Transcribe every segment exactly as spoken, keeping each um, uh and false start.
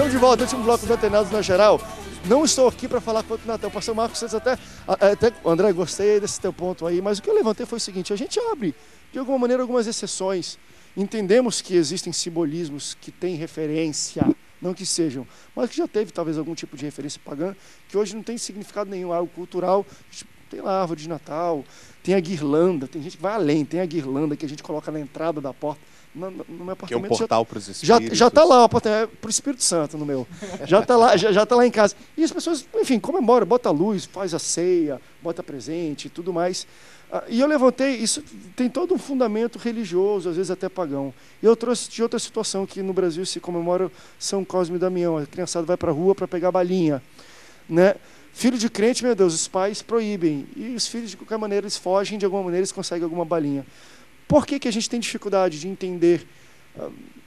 Estamos de volta, último bloco do Antenados na Geral. Não estou aqui para falar quanto Natal. O pastor Marcos, vocês até, até... André, gostei desse teu ponto aí, mas o que eu levantei foi o seguinte, a gente abre, de alguma maneira, algumas exceções. Entendemos que existem simbolismos que têm referência, não que sejam, mas que já teve talvez algum tipo de referência pagã, que hoje não tem significado nenhum, algo cultural. Tem lá a árvore de Natal, tem a guirlanda, tem gente que vai além, tem a guirlanda que a gente coloca na entrada da porta. No, no meu apartamento, que é um portal para os espíritos. espíritos. Já está lá, é para o Espírito Santo no meu. Já está lá, já, já tá lá em casa. E as pessoas, enfim, comemoram, bota a luz, faz a ceia, bota presente e tudo mais. Ah, e eu levantei, isso tem todo um fundamento religioso, às vezes até pagão. E eu trouxe de outra situação que no Brasil se comemora São Cosme e Damião. A criançada vai para a rua para pegar balinha, né? Filho de crente, meu Deus, os pais proíbem. E os filhos, de qualquer maneira, eles fogem, de alguma maneira, eles conseguem alguma balinha. Por que que a gente tem dificuldade de entender uh,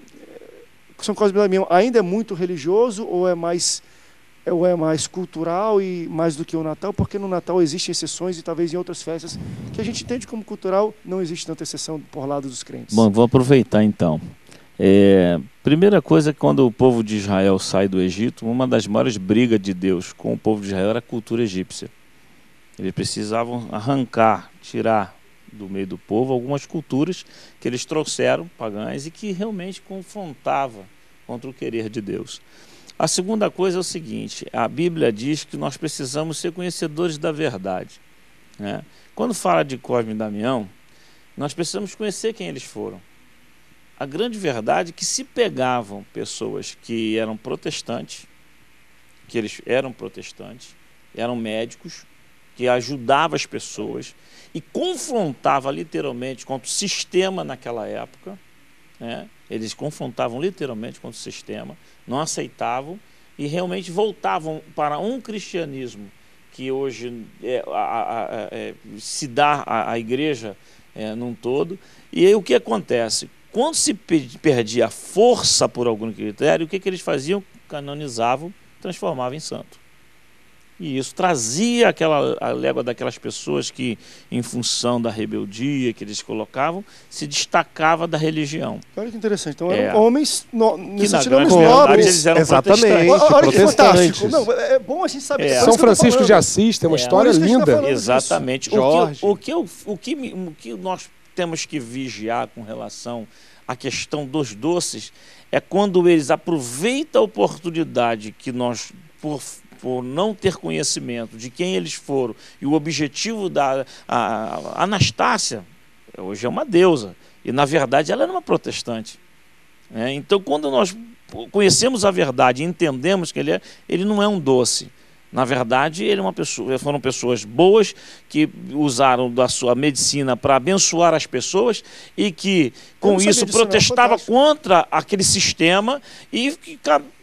São Cosme e Damião? Ainda é muito religioso ou é mais, ou é mais cultural e mais do que o Natal? Porque no Natal existem exceções e talvez em outras festas que a gente entende como cultural não existe tanta exceção por lado dos crentes. Bom, vou aproveitar então. É, primeira coisa, quando o povo de Israel sai do Egito, uma das maiores brigas de Deus com o povo de Israel era a cultura egípcia. Eles precisavam arrancar, tirar do meio do povo algumas culturas que eles trouxeram, pagãs, e que realmente confrontavam contra o querer de Deus. A segunda coisa é o seguinte, a Bíblia diz que nós precisamos ser conhecedores da verdade, né? Quando fala de Cosme e Damião, nós precisamos conhecer quem eles foram. A grande verdade é que se pegavam pessoas que eram protestantes, que eles eram protestantes, eram médicos, que ajudavam as pessoas e confrontava literalmente contra o sistema naquela época, né? Eles confrontavam literalmente contra o sistema, não aceitavam e realmente voltavam para um cristianismo que hoje é, a, a, a, é, se dá à, à igreja é, num todo. E aí o que acontece? Quando se perdia a força por algum critério, o que, que eles faziam? Canonizavam, transformavam em santo. E isso trazia aquela, a légua daquelas pessoas que, em função da rebeldia que eles colocavam, se destacava da religião. Olha que interessante. Então é. eram homens, no, que na grande verdade eles eram exatamente. Olha que fantástico. Não, é bom a gente saber. É. São Francisco de Assis tem uma é. história linda. Tá exatamente. Jorge. O que, o, que, o, que, o que nós temos que vigiar com relação à questão dos doces é quando eles aproveitam a oportunidade que nós, por por não ter conhecimento de quem eles foram, e o objetivo da a, a Anastácia, hoje é uma deusa, e na verdade ela era uma protestante. É, então quando nós conhecemos a verdade e entendemos que ele é, ele não é um doce. Na verdade, ele é uma pessoa, foram pessoas boas que usaram da sua medicina para abençoar as pessoas e que, com isso, protestava contra aquele sistema e que,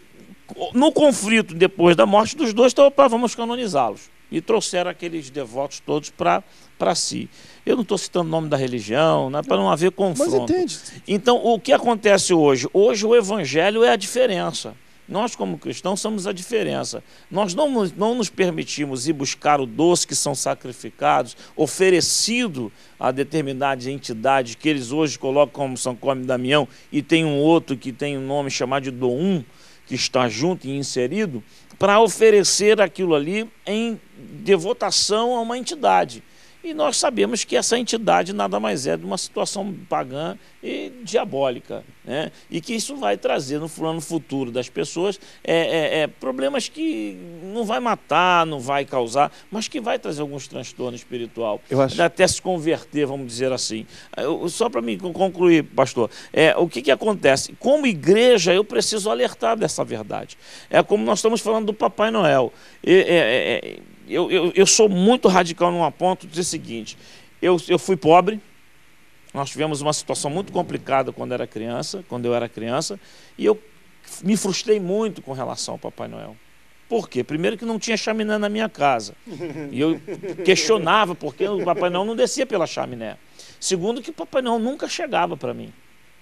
no conflito depois da morte dos dois, então, opa, vamos canonizá-los. E trouxeram aqueles devotos todos para para si. Eu não estou citando o nome da religião, né, para não haver confronto. Mas entende. Então, o que acontece hoje? Hoje o evangelho é a diferença. Nós, como cristãos, somos a diferença. Nós não, não nos permitimos ir buscar o doce que são sacrificados, oferecido a determinadas entidades que eles hoje colocam como São Cosme e Damião, e tem um outro que tem um nome chamado de Doum, que está junto e inserido, para oferecer aquilo ali em devotação a uma entidade. E nós sabemos que essa entidade nada mais é de uma situação pagã e diabólica, né? E que isso vai trazer no plano futuro das pessoas é, é, é, problemas que não vai matar, não vai causar, mas que vai trazer alguns transtornos espiritual. Eu acho... Até se converter, vamos dizer assim. Eu, só para me concluir, pastor, é, o que, que acontece? Como igreja, eu preciso alertar dessa verdade. É como nós estamos falando do Papai Noel. É, é, é, Eu, eu, eu sou muito radical num ponto de dizer o seguinte, eu, eu fui pobre, nós tivemos uma situação muito complicada quando era criança, quando eu era criança, e eu me frustrei muito com relação ao Papai Noel. Por quê? Primeiro que não tinha chaminé na minha casa, e eu questionava porque o Papai Noel não descia pela chaminé. Segundo que o Papai Noel nunca chegava para mim.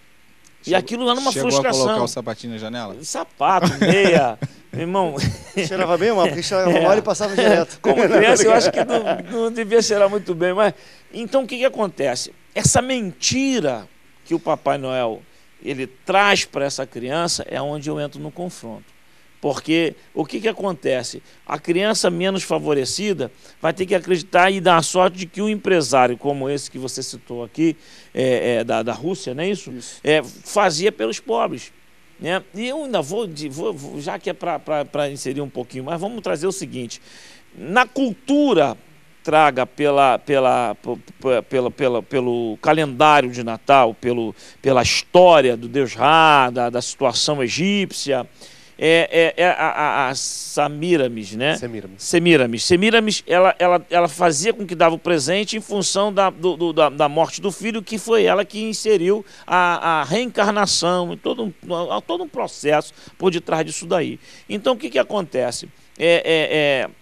E aquilo era uma Chegou frustração. Chegou a colocar o sapatinho na janela? Sapato, meia, irmão. Cheirava bem, mal, porque cheirava é. mal e passava direto. Como criança, eu acho que não, não devia cheirar muito bem. Mas então, o que, que acontece? Essa mentira que o Papai Noel ele traz para essa criança é onde eu entro no confronto. Porque o que, que acontece? A criança menos favorecida vai ter que acreditar e dar a sorte de que um empresário como esse que você citou aqui, é, é, da, da Rússia, não é isso? isso. É, fazia pelos pobres. Né? E eu ainda vou, vou já que é para inserir um pouquinho mais, vamos trazer o seguinte. Na cultura traga pela, pela, pela, pela, pelo calendário de Natal, pelo, pela história do Deus Ra, da, da situação egípcia, é, é, é a, a, a Semiramis, né? Semiramis. Semiramis. Semiramis, ela, ela, ela fazia com que dava o presente em função da, do, do, da, da morte do filho, que foi ela que inseriu a, a reencarnação, todo um, todo um processo por detrás disso daí. Então, o que, que acontece? É... é, é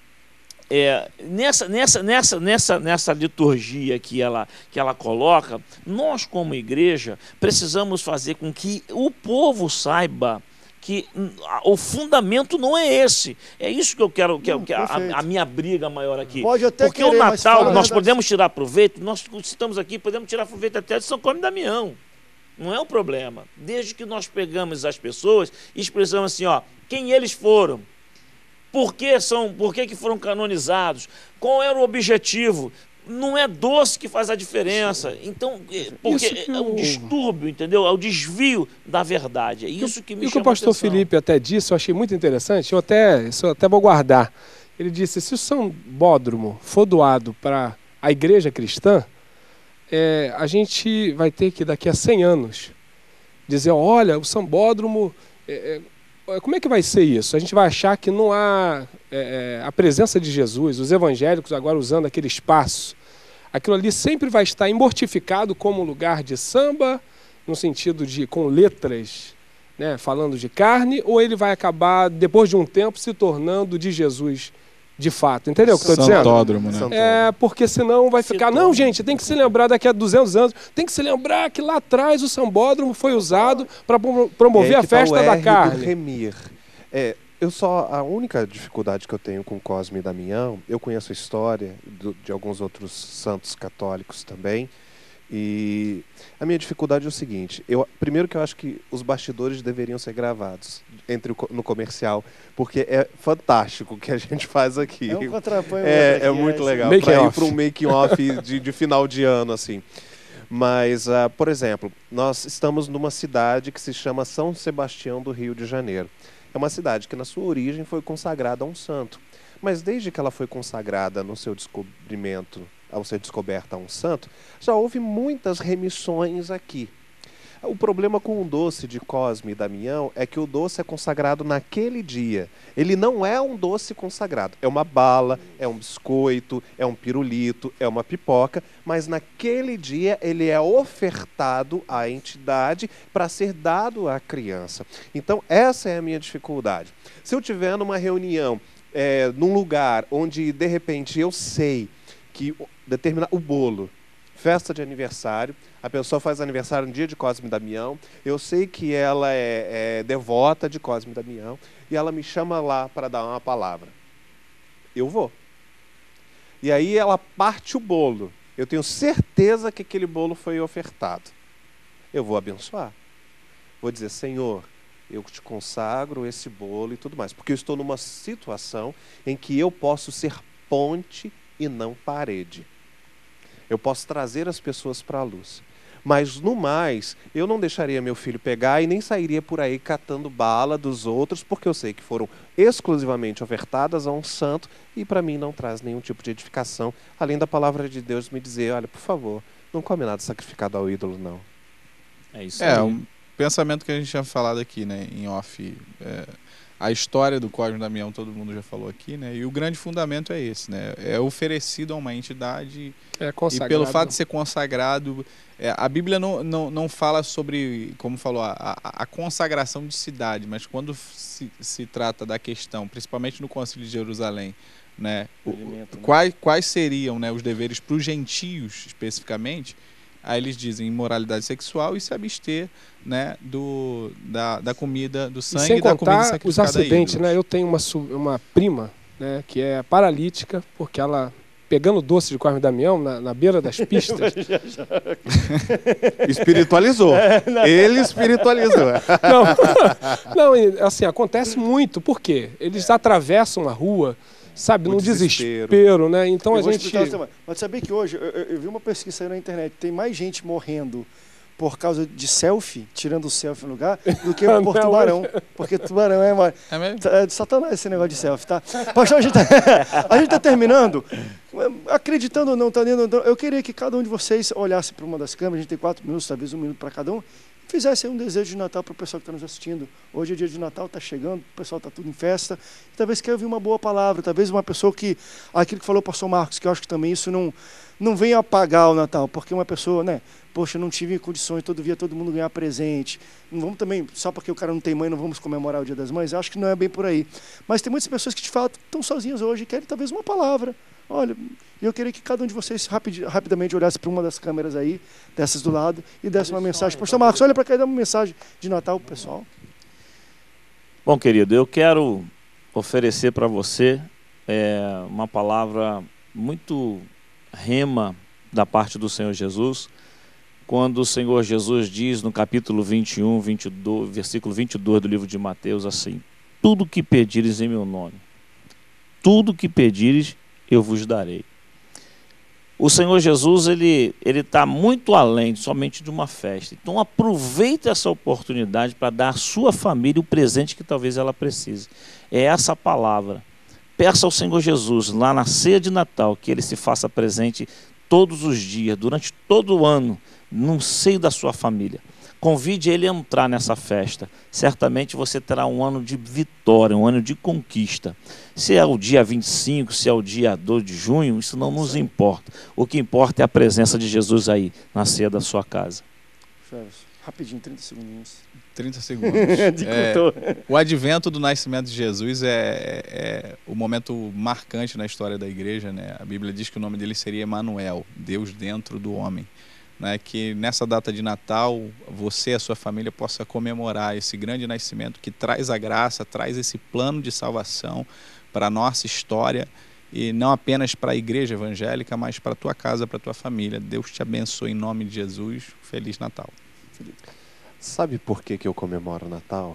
É, nessa, nessa, nessa, nessa, nessa liturgia que ela, que ela coloca, nós como igreja precisamos fazer com que o povo saiba que o fundamento não é esse. É isso que eu quero, que, hum, que a, a minha briga maior aqui. Pode até Porque querer, o Natal, nós da... podemos tirar proveito, nós estamos aqui, podemos tirar proveito até de São Cosme e Damião. Não é um problema. Desde que nós pegamos as pessoas e expressamos assim, ó, quem eles foram. Por que, são, por que, que foram canonizados? Qual era o objetivo? Não é doce que faz a diferença. Então, porque que é o eu... distúrbio, entendeu? É o desvio da verdade. É isso que me chama a atenção. E o que o pastor Felipe até disse, eu achei muito interessante, eu até, isso eu até vou guardar. Ele disse, se o sambódromo for doado para a igreja cristã, é, a gente vai ter que, daqui a cem anos, dizer, olha, o sambódromo... É, é, como é que vai ser isso? A gente vai achar que não há é, a presença de Jesus, os evangélicos agora usando aquele espaço. Aquilo ali sempre vai estar imortificado como lugar de samba, no sentido de com letras, né, falando de carne, ou ele vai acabar, depois de um tempo, se tornando de Jesus de fato. Entendeu o que eu estou dizendo? Santódromo, né? É, porque senão vai ficar... Não, gente, tem que se lembrar daqui a duzentos anos, tem que se lembrar que lá atrás o sambódromo foi usado para promover a festa da carne. Remir. É, eu só, a única dificuldade que eu tenho com Cosme e Damião, eu conheço a história do, de alguns outros santos católicos também, e a minha dificuldade é o seguinte, eu, primeiro que eu acho que os bastidores deveriam ser gravados entre o, no comercial, porque é fantástico o que a gente faz aqui. É um contraponho. É, aqui, é muito é legal, para ir para um making-off de, de final de ano, assim. Mas, uh, por exemplo, nós estamos numa cidade que se chama São Sebastião do Rio de Janeiro. É uma cidade que na sua origem foi consagrada a um santo, mas desde que ela foi consagrada no seu descobrimento, ao ser descoberta a um santo, já houve muitas remissões aqui. O problema com o doce de Cosme e Damião é que o doce é consagrado naquele dia. Ele não é um doce consagrado. É uma bala, é um biscoito, é um pirulito, é uma pipoca, mas naquele dia ele é ofertado à entidade para ser dado à criança. Então essa é a minha dificuldade. Se eu tiver numa reunião, é, num lugar onde de repente eu sei que determina o bolo, festa de aniversário, a pessoa faz aniversário no dia de Cosme e Damião, eu sei que ela é, é devota de Cosme e Damião, e ela me chama lá para dar uma palavra. Eu vou. E aí ela parte o bolo. Eu tenho certeza que aquele bolo foi ofertado. Eu vou abençoar. Vou dizer, Senhor, eu te consagro esse bolo e tudo mais, porque eu estou numa situação em que eu posso ser ponte e não parede. Eu posso trazer as pessoas para a luz. Mas, no mais, eu não deixaria meu filho pegar e nem sairia por aí catando bala dos outros, porque eu sei que foram exclusivamente ofertadas a um santo e, para mim, não traz nenhum tipo de edificação, além da palavra de Deus me dizer, olha, por favor, não come nada sacrificado ao ídolo, não. É isso aí. É, um pensamento que a gente tinha falado aqui, né, em off. É, a história do Cosme e Damião, todo mundo já falou aqui, né? E o grande fundamento é esse, né? É oferecido a uma entidade é e pelo fato de ser consagrado, é, a Bíblia não, não, não fala sobre, como falou, a, a, a consagração de cidade, mas quando se, se trata da questão, principalmente no Concílio de Jerusalém, né? O, alimento, né? Quais, quais seriam, né, os deveres para os gentios, especificamente? Aí eles dizem imoralidade sexual e se abster, né, do, da, da comida, do sangue e, sem e da comida sacrificada. Os acidentes, né? Eu tenho uma, uma prima, né, que é paralítica, porque ela pegando doce de Cosme e Damião na, na beira das pistas. Espiritualizou. Ele espiritualizou. Não, não, assim, acontece muito. Por quê? Eles atravessam a rua, sabe, O num desespero. desespero, né? Então Eu a vou gente... explicar você, mas sabia que hoje, eu, eu- eu vi uma pesquisa aí na internet, tem mais gente morrendo por causa de selfie, tirando selfie no lugar, do que por Não, tubarão. Porque tubarão é, mano, É mesmo? é de satanás esse negócio de selfie, tá? Pastor, a gente tá, a gente tá terminando. Acreditando ou não, tá dentro, eu queria que cada um de vocês olhasse para uma das câmeras, a gente tem quatro minutos, talvez um minuto para cada um, fizesse aí um desejo de Natal para o pessoal que está nos assistindo. Hoje é dia de Natal, está chegando, o pessoal está tudo em festa. Talvez queira ouvir uma boa palavra, talvez uma pessoa que, aquilo que falou o pastor Marcos, que eu acho que também isso não, não vem apagar o Natal, porque uma pessoa, né, poxa, não tive condições, todo dia todo mundo ganhar presente. Não vamos também, só porque o cara não tem mãe, não vamos comemorar o Dia das Mães. Eu acho que não é bem por aí. Mas tem muitas pessoas que, de fato, estão sozinhas hoje e querem talvez uma palavra. Olha, eu queria que cada um de vocês rapid, rapidamente olhasse para uma das câmeras aí, dessas do lado, e desse uma mensagem. Pastor Marcos, olha para cá e dá uma mensagem de Natal pro pessoal. Bom, querido, eu quero oferecer para você é, uma palavra muito rema da parte do Senhor Jesus, quando o Senhor Jesus diz no capítulo vinte e um, vinte e dois, versículo vinte e dois do livro de Mateus assim: tudo que pedires em meu nome, tudo que pedires eu vos darei. O Senhor Jesus, ele ele está muito além somente de uma festa. Então aproveite essa oportunidade para dar à sua família o presente que talvez ela precise. É essa palavra. Peça ao Senhor Jesus, lá na ceia de Natal, que Ele se faça presente todos os dias, durante todo o ano, no seio da sua família. Convide Ele a entrar nessa festa. Certamente você terá um ano de vitória, um ano de conquista. Se é o dia vinte e cinco, se é o dia dois de junho, isso não nos importa. O que importa é a presença de Jesus aí, na ceia da sua casa. Rapidinho, trinta segundinhos. trinta segundos. Dificultou. É, o advento do nascimento de Jesus é, é o momento marcante na história da igreja, né? A Bíblia diz que o nome dele seria Emanuel, Deus dentro do homem. Né, que nessa data de Natal você e a sua família possa comemorar esse grande nascimento que traz a graça, traz esse plano de salvação para a nossa história e não apenas para a igreja evangélica, mas para a tua casa, para a tua família. Deus te abençoe em nome de Jesus. Feliz Natal. Sabe por que que eu comemoro o Natal?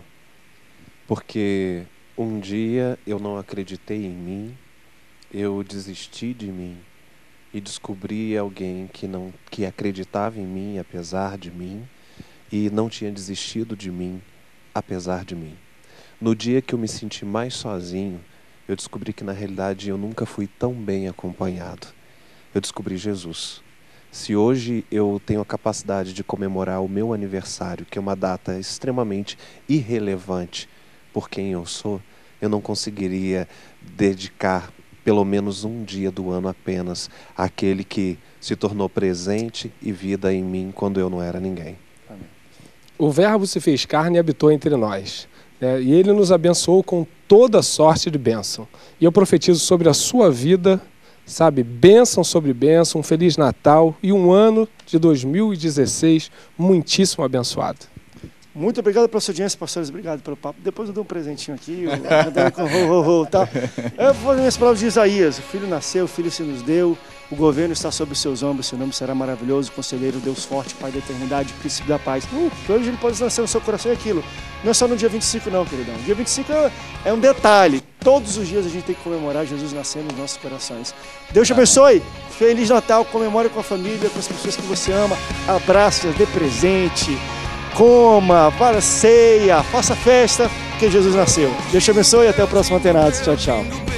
Porque um dia eu não acreditei em mim, eu desisti de mim e descobri alguém que não que acreditava em mim apesar de mim e não tinha desistido de mim apesar de mim. No dia que eu me senti mais sozinho, eu descobri que na realidade eu nunca fui tão bem acompanhado. Eu descobri Jesus. Se hoje eu tenho a capacidade de comemorar o meu aniversário, que é uma data extremamente irrelevante por quem eu sou, eu não conseguiria dedicar pelo menos um dia do ano apenas àquele que se tornou presente e vida em mim quando eu não era ninguém. O Verbo se fez carne e habitou entre nós, né? E Ele nos abençoou com toda sorte de bênção. E eu profetizo sobre a sua vida, sabe, bênção sobre bênção, um Feliz Natal e um ano de dois mil e dezesseis muitíssimo abençoado. Muito obrigado pela sua audiência, pastores. Obrigado pelo papo. Depois eu dou um presentinho aqui. Eu, com ho, ho, ho, tá? Eu vou fazer as palavras de Isaías. O filho nasceu, o filho se nos deu. O governo está sobre os seus ombros. Seu nome será maravilhoso. Conselheiro, Deus forte, Pai da eternidade, Príncipe da paz. Uh, que hoje ele pode nascer no seu coração e aquilo. Não é só no dia vinte e cinco, não, queridão. Dia vinte e cinco é, é um detalhe. Todos os dias a gente tem que comemorar Jesus nascendo nos nossos corações. Deus te abençoe. Feliz Natal. Comemore com a família, com as pessoas que você ama. Abraço, dê presente. Coma, para ceia, faça festa, porque Jesus nasceu. Deus te abençoe e até o próximo Antenados. Tchau, tchau.